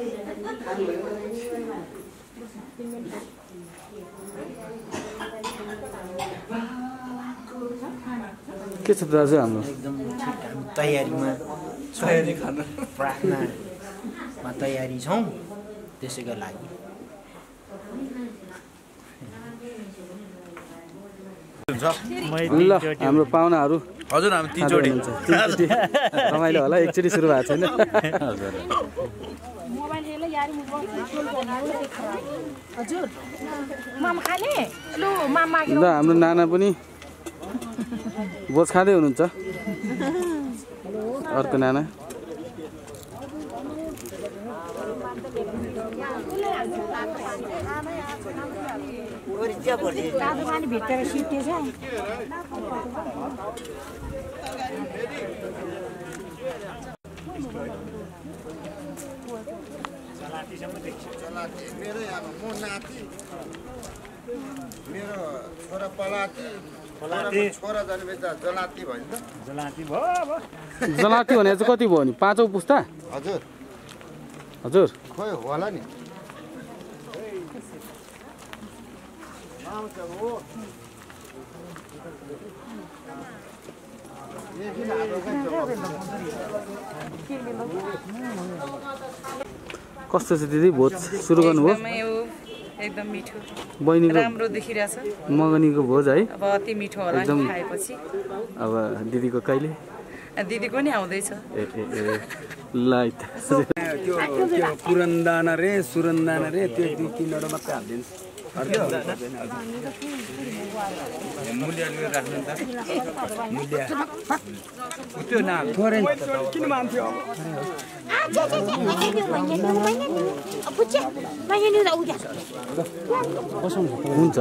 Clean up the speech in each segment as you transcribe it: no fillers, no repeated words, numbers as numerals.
के छ दाजु हाम्रो एकदम तयारीमा तयारी खान प्रार्थनामा तयारी छौँ त्यसैको लागि ल हाम्रो पाहुनाहरू हजुर हामी तीनचोटि रमाइलो होला एकचोटि सुरु भएको छैन ल हाम्रो नाना पनि भोज खाँदै हुनुहुन्छ अर्को नाना मेरो छोरा पलाती छोरा जन्मेछ जलाती भन्छ जलाती भने चाहिँ कति भयो नि पाँचौं पुस्ता हजुर हजुर खोइ होला नि कस्तो छ दिदी भोज सुरु गर्नुभयो एकदम मिठो बहिनीको राम्रो देखिरहेछ मगनीको भोज है अब अति मिठो होला नि खाएपछि अब दिदीको कहिले दिदीको नि आउँदैछ लाइट त्यो पुरन्दाना रे सुरन्दाना रे त्यो 2-3 वटा मात्रै हाल्दिन्छ मूल्य राख्नु त मूल्य त्यो नाम किन मान्थ्यो हुन्छ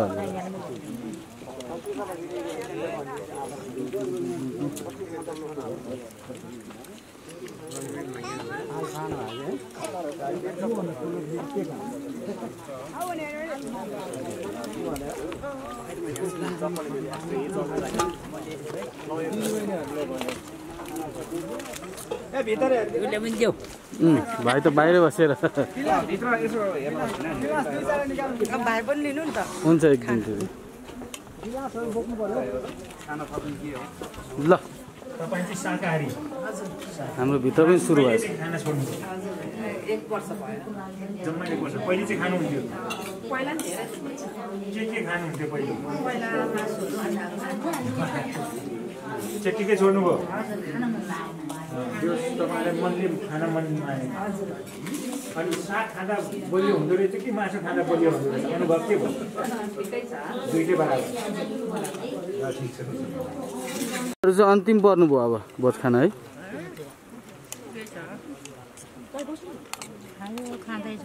भाइ त बाहिर बसेर भाइ पनि लिनु नि त हुन्छ एक दिन ल तपाईं चाहिँ शाकाहारी हाम्रो भित्र पनि सुरु भयो खाना छोड्नु 1 वर्ष भयो जम्मा 1 वर्ष पहिले चाहिँ खानुहुन्थ्यो पहिला के खानुहुन्थ्यो पहिले के छोड्नु भयो यो तपाईलाई मनले खाना मन लागेको अनि साग खाँदा बलियो हुँदो रहेछ कि मासु खाँदा बलियो हुँदो रहेछ अनुभव के भयो दुईटै बराबर ठिक छ चाहिँ अन्तिम पर्नुभयो अब भोज खाना है खाँदैछ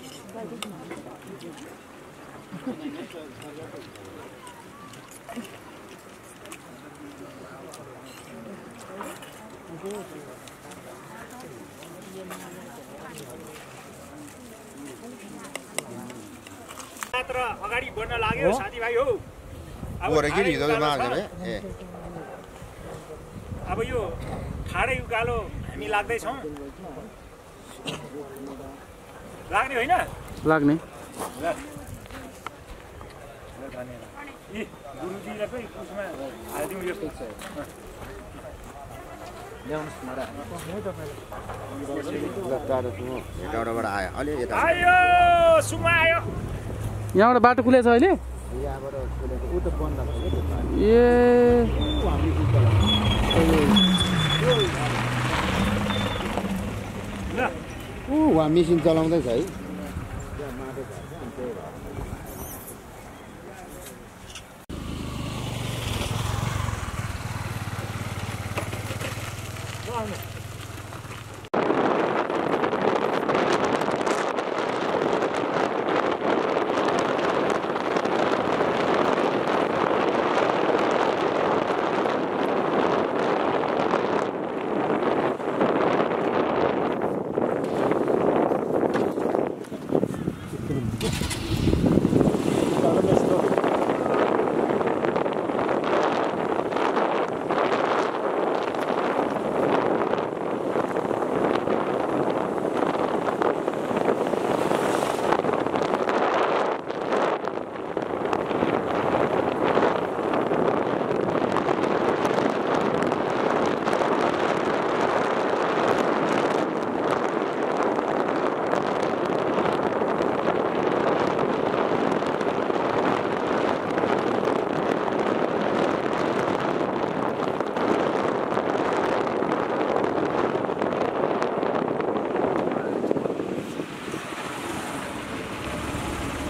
मात्र अगाडि बढ्न लाग्यो साथीभाइ हो अब यो ठाडै उकालो हामी लाग्दैछौँ लाग्ने होइन लाग्ने गुरुजीलाई पनि उसमा हालिदिउँ यो आयो सुमा आयो यहाँबाट बाटो खुलेछ अहिले ए उहाँ मेसिन चलाउँदैछ है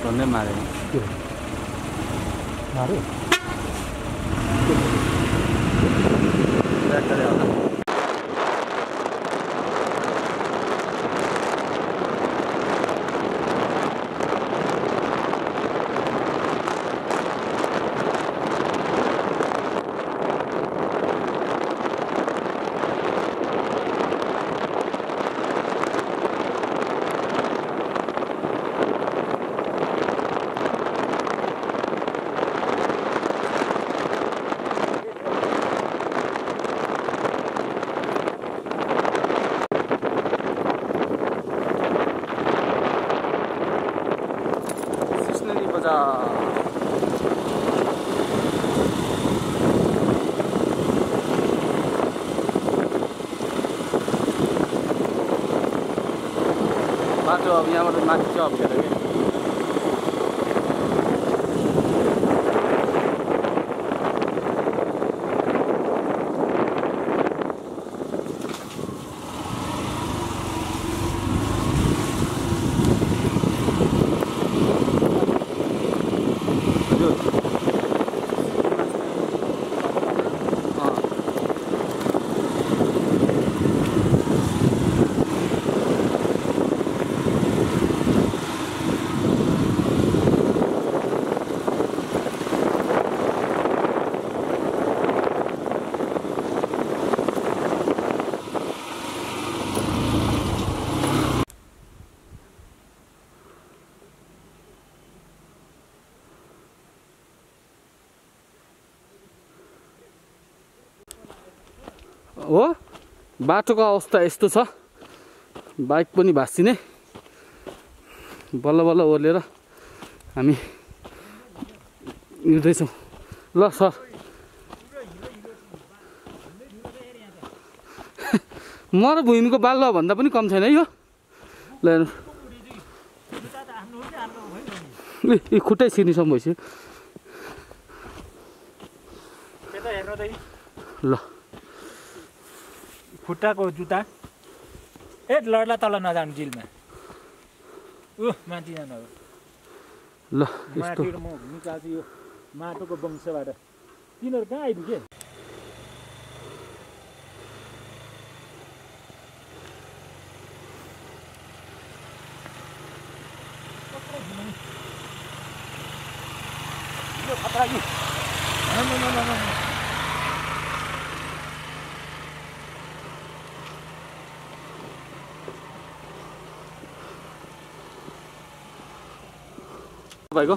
झन्डै मारेन मारे ट्र्याक्टरै होला बाटो अब यहाँबाट माथि चाहिँ अप्ठ्यारो क्या हो बाटोको अवस्था यस्तो छ बाइक पनि भाँच्चिने बल्ल बल्ल ओर्लेर हामी हिँड्दैछौँ ल सर म र भुइनको बाल्लो भन्दा पनि कम छैन है यो ल हेर्नु खुट्टै छिर्नेसम्म भइसक्यो ल खुट्टाको जुत्ता ए लड्ला तल नजानु जिलमा माथि जानु ल यस्तो माथि म निकाल्छु यो माटोको वंशबाट तिनीहरू कहाँ आइपुगे भाइको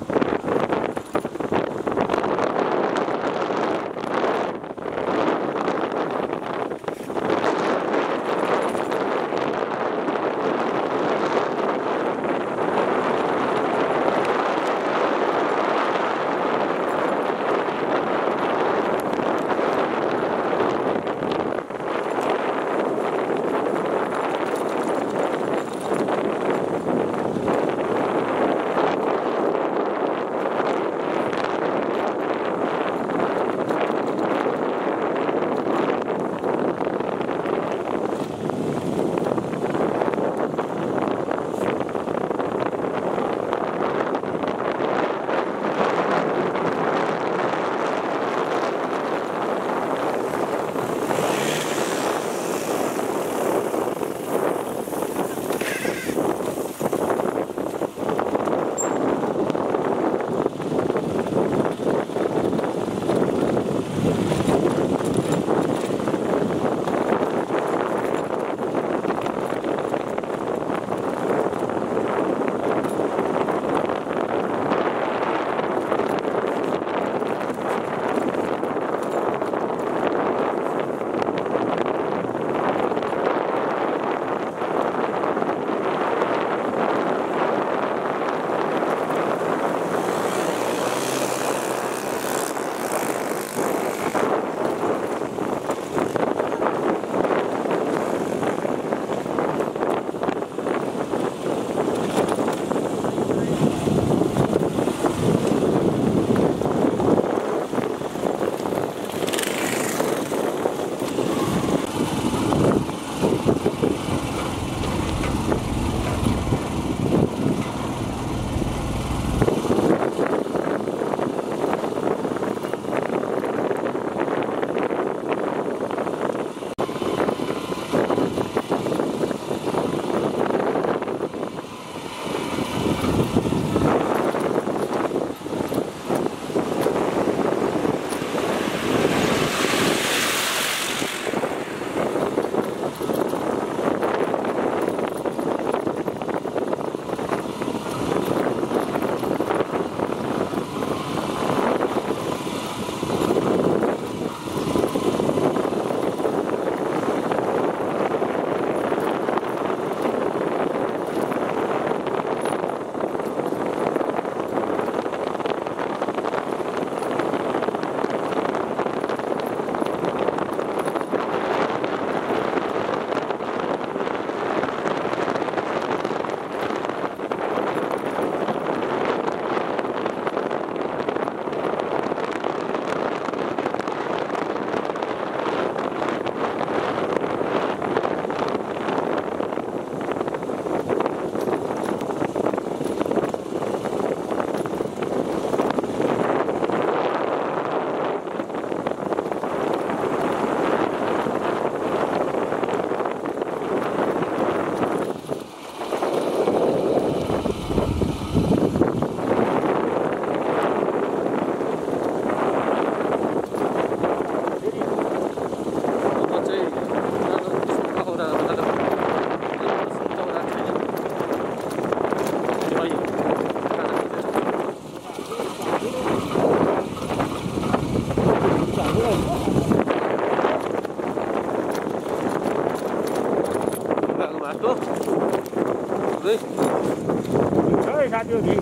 है छ है साथी भ्यू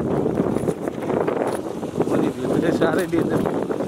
पनि भ्यू चाहिँ साह्रै डेन्जर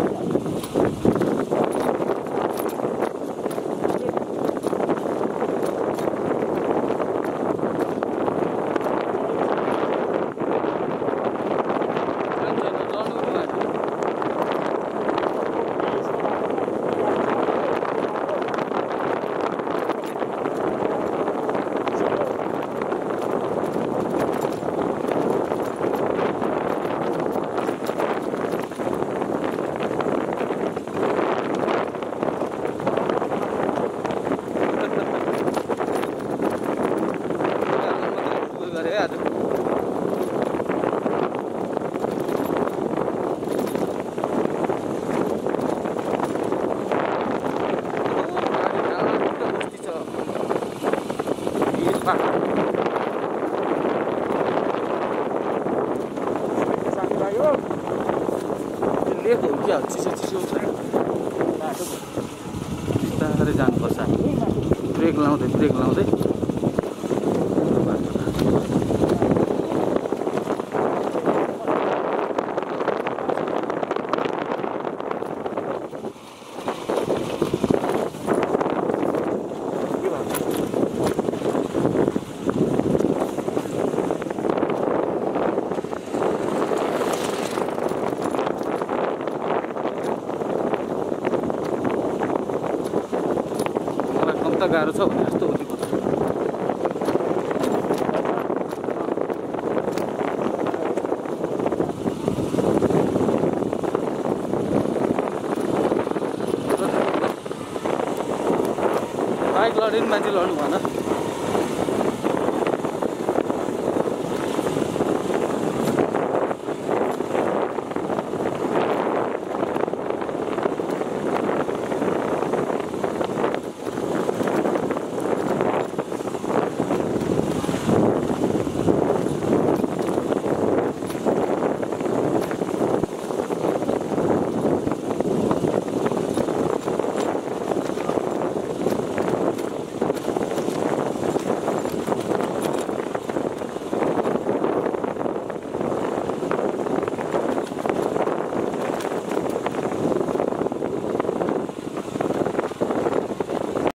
लेक हो क्या चिसो चिसो छ बिस्तारै जानुपर्छ ब्रेक लाउँदै गाह्रो छ भने जस्तो हुने बाइक लड्यो नि मान्छे लड्नु भएन